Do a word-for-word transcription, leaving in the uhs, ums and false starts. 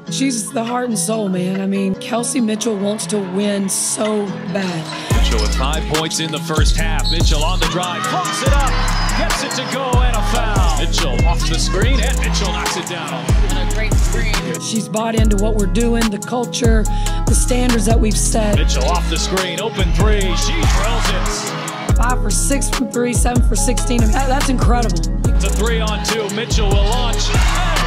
She's the heart and soul, man. I mean, Kelsey Mitchell wants to win so bad. Mitchell with five points in the first half. Mitchell on the drive, floats it up, gets it to go, and a foul. Mitchell off the screen, and Mitchell knocks it down. And a great screen. She's bought into what we're doing, the culture, the standards that we've set. Mitchell off the screen, open three, she drills it. Five for six from three, seven for sixteen. That, that's incredible. It's a three on two. Mitchell will launch.